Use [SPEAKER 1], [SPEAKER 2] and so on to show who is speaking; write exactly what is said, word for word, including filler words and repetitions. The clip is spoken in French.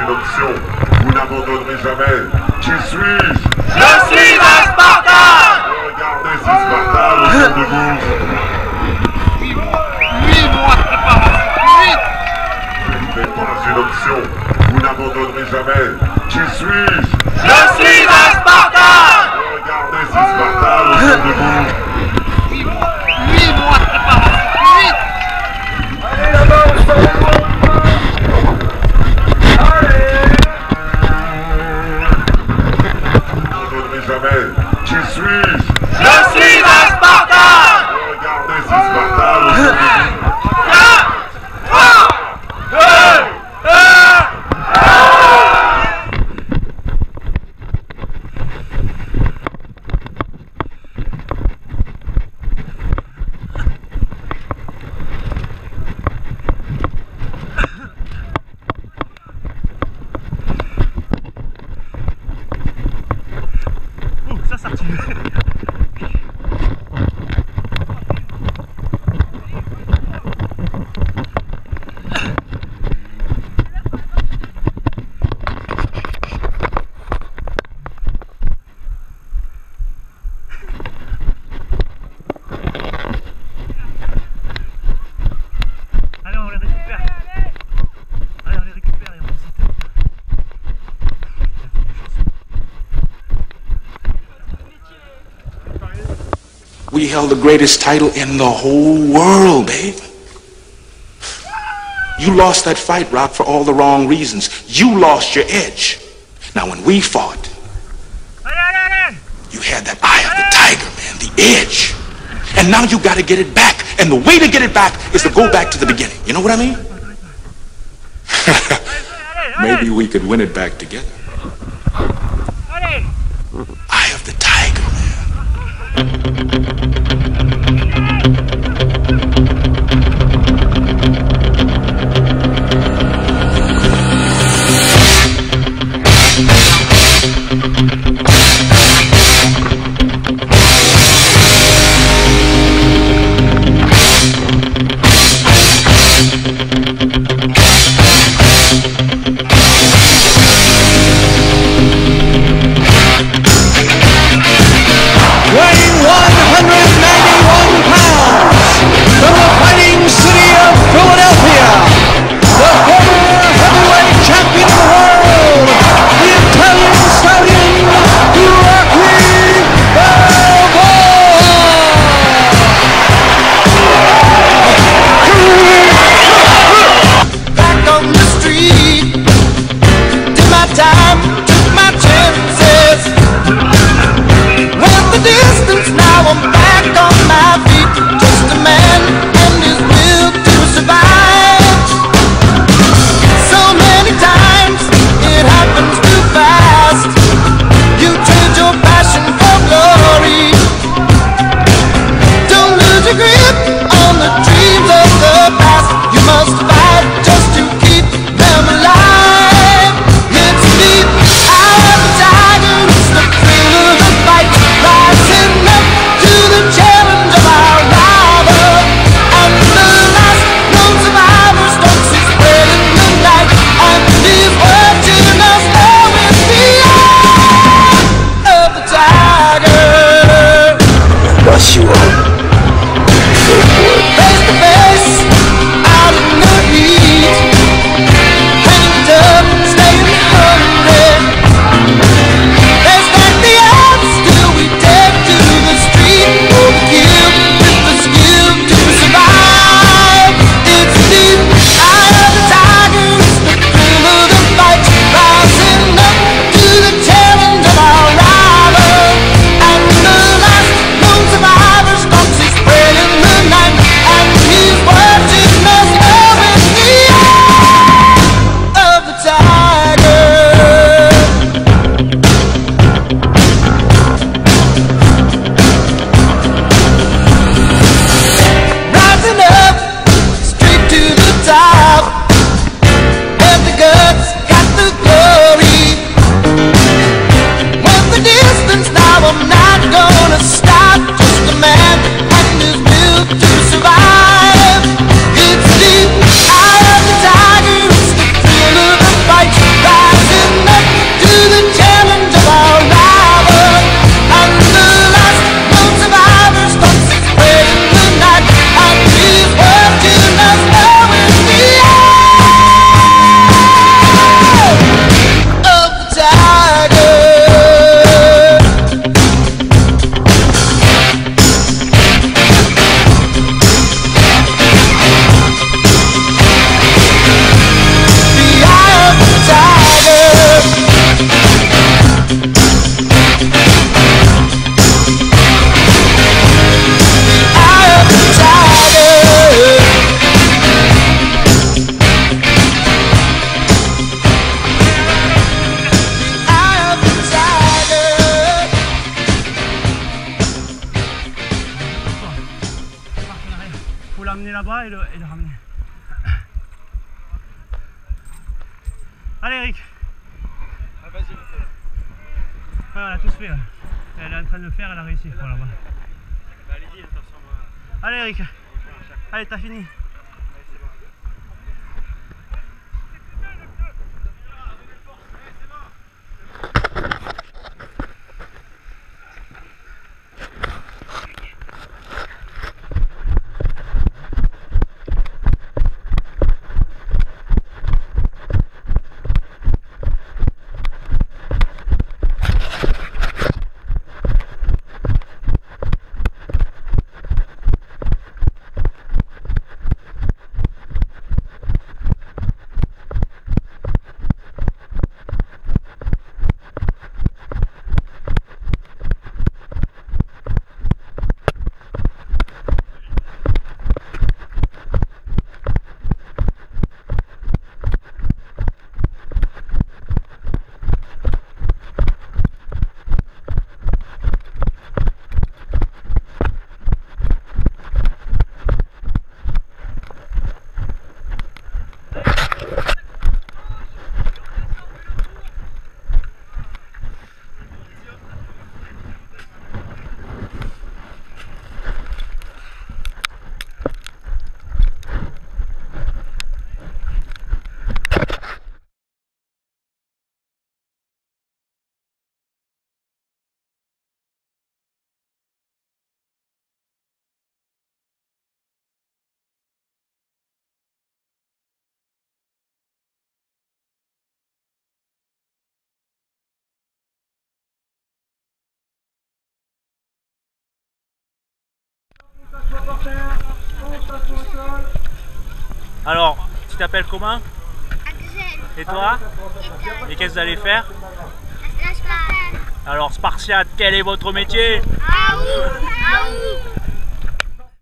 [SPEAKER 1] une option. Vous n'abandonnerez jamais. Qui suis-je?
[SPEAKER 2] Je suis un Spartan!
[SPEAKER 1] Regardez ces Spartans autour de vous.
[SPEAKER 2] Huit mois de préparation. Huit!
[SPEAKER 1] Ce n'est pas une option. Vous n'abandonnerez jamais. Qui suis-je?
[SPEAKER 2] Je suis un Spartan!
[SPEAKER 1] Regardez ces Spartans autour de vous.
[SPEAKER 2] Huit mois, huit mois de préparation. Huit!
[SPEAKER 3] Allez là-bas, on s'en va.
[SPEAKER 1] Jamais. Qui suis-je?
[SPEAKER 2] Je suis un Spartan!
[SPEAKER 1] Regardez ces Spartans autour de vous.
[SPEAKER 2] quatre, trois, deux, un!
[SPEAKER 4] Ça, ça tue. Allez, on les récupère. Allez, on les récupère et on visite.
[SPEAKER 5] We held the greatest title in the whole world, babe. You lost that fight, Rock, for all the wrong reasons. You lost your edge. Now, when we fought, you had that eye of the tiger, man, the edge. And now you got to get it back. And the way to get it back is to go back to the beginning. You know what I mean? Maybe we could win it back together. Eye of the tiger, man.
[SPEAKER 6] Weighing one hundred
[SPEAKER 4] là-bas et le, et le ramener. Allez Eric.
[SPEAKER 2] Ah, vas-y.
[SPEAKER 4] Ouais, on a tous fait. Là. Elle est en train de le faire, elle a réussi, je crois, là-bas.
[SPEAKER 2] Bah, allez-y, attention, moi.
[SPEAKER 4] Allez Eric. Allez, t'as fini. Alors, tu t'appelles comment?
[SPEAKER 6] Axel.
[SPEAKER 4] Et toi?
[SPEAKER 6] Et
[SPEAKER 4] Et qu'est-ce que vous allez faire?
[SPEAKER 6] la Spartiate.
[SPEAKER 4] Alors Spartiate, quel est votre métier?